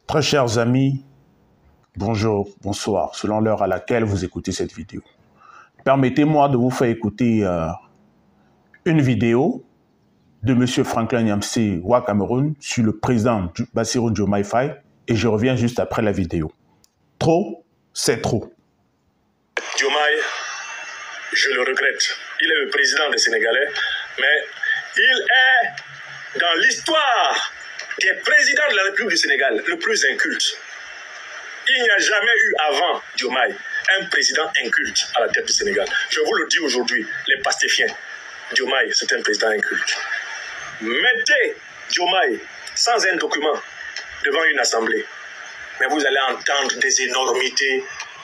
Très chers amis, bonjour, bonsoir, selon l'heure à laquelle vous écoutez cette vidéo. Permettez-moi de vous faire écouter une vidéo de M. Franklin Nyamse Wa Cameroun sur le président Bassirou Diomaye Faye et je reviens juste après la vidéo. Trop, c'est trop. Diomaye, je le regrette. Il est le président des Sénégalais, mais il est dans l'histoire des présidents de la République du Sénégal le plus inculte. Il n'y a jamais eu avant Diomaye un président inculte à la tête du Sénégal. Je vous le dis aujourd'hui, les pastéfiens, Diomaye, c'est un président inculte. Mettez Diomaye sans un document devant une assemblée, mais vous allez entendre des énormités.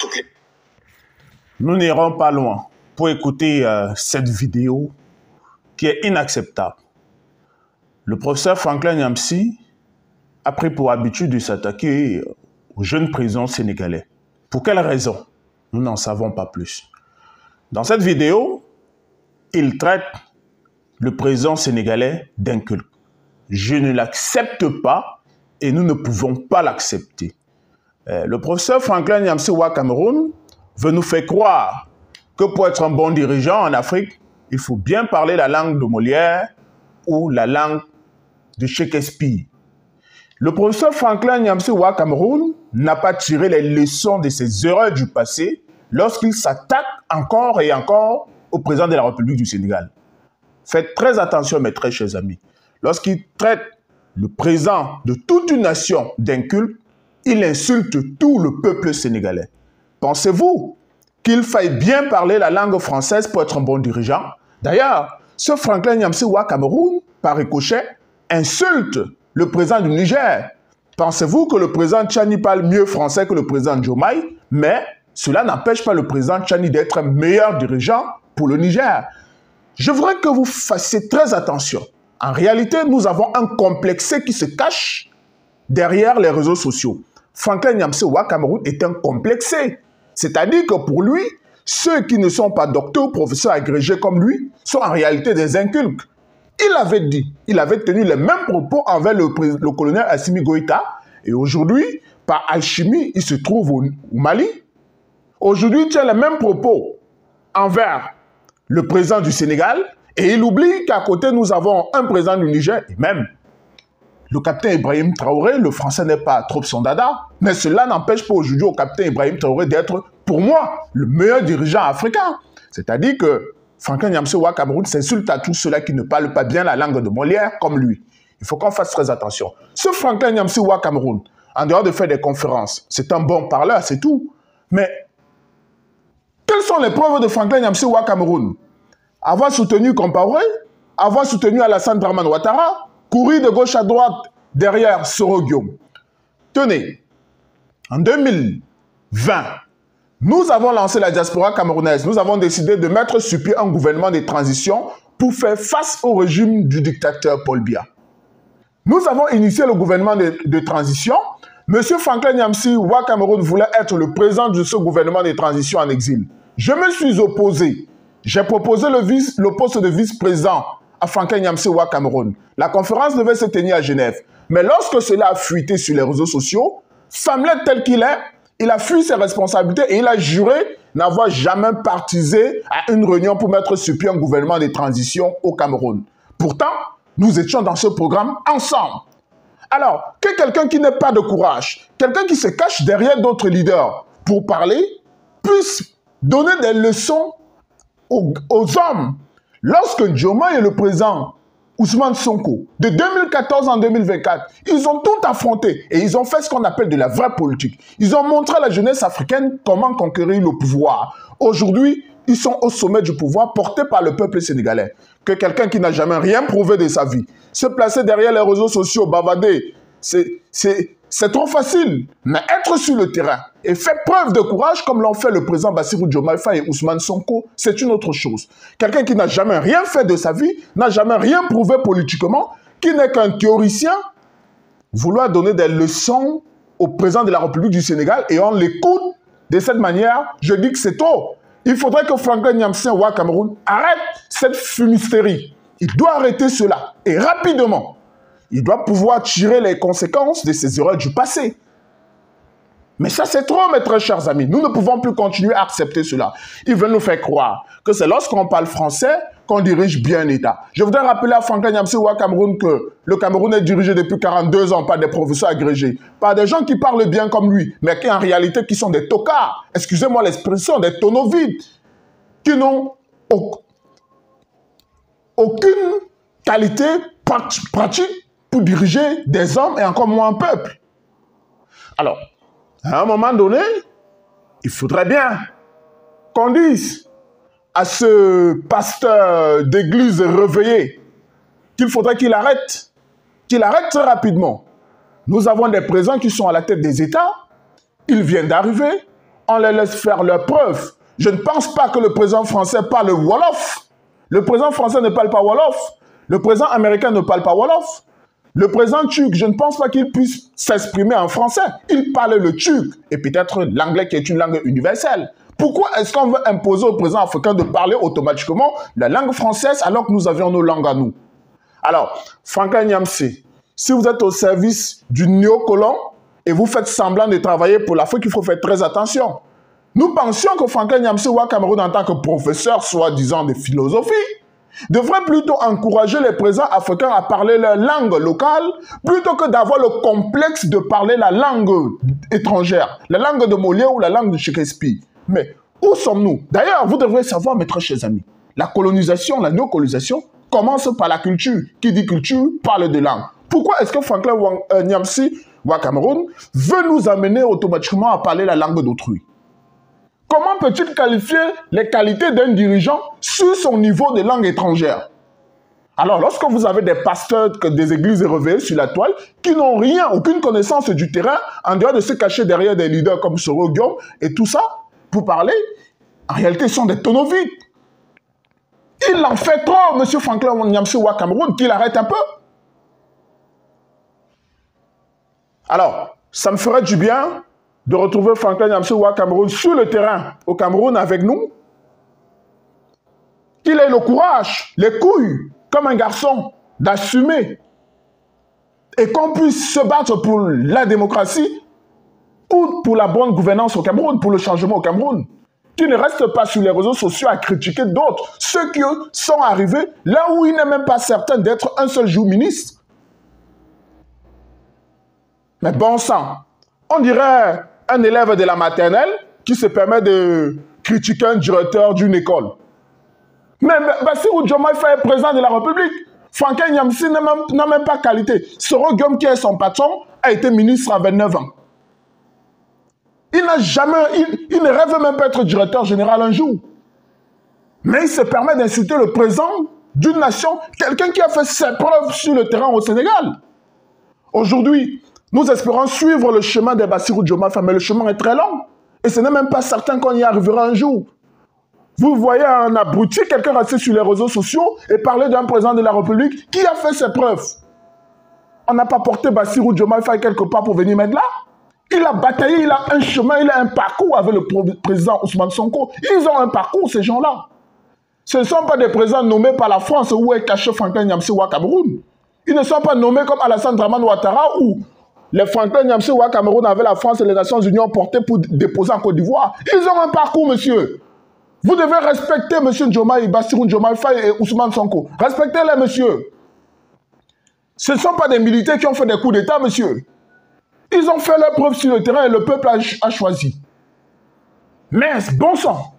Nous n'irons pas loin pour écouter cette vidéo qui est inacceptable. Le professeur Franklin Nyamse a pris pour habitude de s'attaquer aux jeunes présidents sénégalais. Pour quelle raison? Nous n'en savons pas plus. Dans cette vidéo, il traite le président sénégalais d'inculte. Je ne l'accepte pas et nous ne pouvons pas l'accepter. Le professeur Franklin Nyamse Wa Cameroun veut nous faire croire que pour être un bon dirigeant en Afrique, il faut bien parler la langue de Molière ou la langue de Shakespeare. Le professeur Franklin Nyamse Wa Cameroun n'a pas tiré les leçons de ses erreurs du passé lorsqu'il s'attaque encore et encore au président de la République du Sénégal. Faites très attention, mes très chers amis. Lorsqu'il traite le président de toute une nation d'inculte, il insulte tout le peuple sénégalais. Pensez-vous qu'il faille bien parler la langue française pour être un bon dirigeant? D'ailleurs, ce Franklin Nyamse Wa Cameroun, par ricochet, insulte le président du Niger. Pensez-vous que le président Tchani parle mieux français que le président Diomaye? Mais cela n'empêche pas le président Tchani d'être un meilleur dirigeant pour le Niger. Je voudrais que vous fassiez très attention. En réalité, nous avons un complexé qui se cache derrière les réseaux sociaux. Franklin Nyamse Wa Cameroun est un complexé. C'est-à-dire que pour lui, ceux qui ne sont pas docteurs ou professeurs agrégés comme lui sont en réalité des incultes. Il avait tenu les mêmes propos envers le colonel Assimi Goïta et aujourd'hui, par alchimie, il se trouve au Mali. Aujourd'hui, il tient les mêmes propos envers le président du Sénégal et il oublie qu'à côté, nous avons un président du Niger et même le capitaine Ibrahim Traoré, le français n'est pas trop son dada, mais cela n'empêche pas aujourd'hui au capitaine Ibrahim Traoré d'être, pour moi, le meilleur dirigeant africain. C'est-à-dire que Franklin Nyamse Wa Cameroun s'insulte à tous ceux-là qui ne parlent pas bien la langue de Molière comme lui. Il faut qu'on fasse très attention. Ce Franklin Nyamse Wa Cameroun, en dehors de faire des conférences, c'est un bon parleur, c'est tout. Mais quelles sont les preuves de Franklin Nyamse Wa Cameroun? Avoir soutenu Compaoré, avoir soutenu Alassane Dramane Ouattara, courir de gauche à droite derrière Soro Guillaume. Tenez, en 2020, nous avons lancé la diaspora camerounaise. Nous avons décidé de mettre sur pied un gouvernement de transition pour faire face au régime du dictateur Paul Biya. Nous avons initié le gouvernement de transition. Monsieur Franklin Nyamse Wa Cameroun voulait être le président de ce gouvernement de transition en exil. Je me suis opposé. J'ai proposé le poste de vice-président à Franklin Nyamse Wa Cameroun. La conférence devait se tenir à Genève. Mais lorsque cela a fuité sur les réseaux sociaux, Samlet tel qu'il est, il a fui ses responsabilités et il a juré n'avoir jamais participé à une réunion pour mettre sur pied un gouvernement de transition au Cameroun. Pourtant, nous étions dans ce programme ensemble. Alors, que quelqu'un qui n'a pas de courage, quelqu'un qui se cache derrière d'autres leaders pour parler, puisse donner des leçons aux hommes. Lorsque Diomaye et le président Ousmane Sonko, de 2014 en 2024, ils ont tout affronté et ils ont fait ce qu'on appelle de la vraie politique. Ils ont montré à la jeunesse africaine comment conquérir le pouvoir. Aujourd'hui, ils sont au sommet du pouvoir porté par le peuple sénégalais. Que quelqu'un qui n'a jamais rien prouvé de sa vie, se placer derrière les réseaux sociaux, bavader, c'est trop facile. Mais être sur le terrain et faire preuve de courage comme l'ont fait le président Bassirou Diomaye Faye et Ousmane Sonko, c'est une autre chose. Quelqu'un qui n'a jamais rien fait de sa vie, n'a jamais rien prouvé politiquement, qui n'est qu'un théoricien, vouloir donner des leçons au président de la République du Sénégal et on l'écoute de cette manière, je dis que c'est trop. Il faudrait que Franklin Nyamse Wa Cameroun arrête cette fumisterie. Il doit arrêter cela et rapidement. Il doit pouvoir tirer les conséquences de ses erreurs du passé. Mais ça, c'est trop, mes très chers amis. Nous ne pouvons plus continuer à accepter cela. Ils veulent nous faire croire que c'est lorsqu'on parle français qu'on dirige bien un État. Je voudrais rappeler à Franklin Nyamsi au Cameroun que le Cameroun est dirigé depuis 42 ans par des professeurs agrégés, par des gens qui parlent bien comme lui, mais qui en réalité qui sont des tocards, excusez-moi l'expression, des tonneaux vides, qui n'ont aucune qualité pratique pour diriger des hommes et encore moins un peuple. Alors, à un moment donné, il faudrait bien qu'on dise à ce pasteur d'église réveillé qu'il faudrait qu'il arrête très rapidement. Nous avons des présidents qui sont à la tête des États, ils viennent d'arriver, on les laisse faire leurs preuves. Je ne pense pas que le président français parle Wolof. Le président français ne parle pas Wolof. Le président américain ne parle pas Wolof. Le président turc, je ne pense pas qu'il puisse s'exprimer en français. Il parle le turc et peut-être l'anglais qui est une langue universelle. Pourquoi est-ce qu'on veut imposer au président africain de parler automatiquement la langue française alors que nous avions nos langues à nous? Alors, Franklin Nyamsi, si vous êtes au service du néocolon et vous faites semblant de travailler pour l'Afrique, il faut faire très attention. Nous pensions que Franklin Nyamsi au Cameroun en tant que professeur, soi-disant de philosophie, devrait plutôt encourager les présidents africains à parler leur langue locale plutôt que d'avoir le complexe de parler la langue étrangère, la langue de Molière ou la langue de Shakespeare. Mais où sommes-nous? D'ailleurs, vous devriez savoir, mes très chers amis, la colonisation, la néocolonisation commence par la culture. Qui dit culture parle de langue. Pourquoi est-ce que Franklin Nyamsi au Cameroun veut nous amener automatiquement à parler la langue d'autrui? Comment peut-il qualifier les qualités d'un dirigeant sur son niveau de langue étrangère? Alors, lorsque vous avez des pasteurs des églises réveillées sur la toile, qui n'ont rien, aucune connaissance du terrain, en dehors de se cacher derrière des leaders comme Soro Guillaume et tout ça, pour parler, en réalité, ils sont des tonneaux vides. Il en fait trop, M. Franklin Nyamsi au Cameroun, qu'il arrête un peu. Alors, ça me ferait du bien de retrouver Franklin Nyamsi au Cameroun sur le terrain, au Cameroun avec nous, qu'il ait le courage, les couilles, comme un garçon, d'assumer et qu'on puisse se battre pour la démocratie ou pour la bonne gouvernance au Cameroun, pour le changement au Cameroun. Qui ne reste pas sur les réseaux sociaux à critiquer d'autres, ceux qui sont arrivés là où il n'est même pas certain d'être un seul jour ministre. Mais bon sang, on dirait un élève de la maternelle qui se permet de critiquer un directeur d'une école. Mais Bassirou Diomaye Faye est président de la République. Franklin Nyamsi n'a même pas qualité. Soro Guillaume, qui est son patron, a été ministre à 29 ans. Il n'a jamais, il ne rêve même pas être directeur général un jour. Mais il se permet d'insulter le président d'une nation, quelqu'un qui a fait ses preuves sur le terrain au Sénégal. Aujourd'hui, nous espérons suivre le chemin de Bassirou Diomaye Faye, mais le chemin est très long. Et ce n'est même pas certain qu'on y arrivera un jour. Vous voyez un abruti, quelqu'un resté sur les réseaux sociaux et parler d'un président de la République qui a fait ses preuves. On n'a pas porté Bassirou Diomaye Faye quelque part pour venir mettre là. Il a bataillé, il a un chemin, il a un parcours avec le président Ousmane Sonko. Ils ont un parcours, ces gens-là. Ce ne sont pas des présidents nommés par la France où est caché Franklin Nyamsi au Cameroun. Ils ne sont pas nommés comme Alassane Dramane Ouattara où les Franklin Nyamsi au Cameroun avaient la France et les Nations Unies portés pour déposer en Côte d'Ivoire. Ils ont un parcours, monsieur. Vous devez respecter M. Diomaye, Bassirou Diomaye Faye et Ousmane Sonko. Respectez-les, monsieur. Ce ne sont pas des militaires qui ont fait des coups d'État, monsieur. Ils ont fait leurs preuves sur le terrain et le peuple a choisi. Mais bon sang,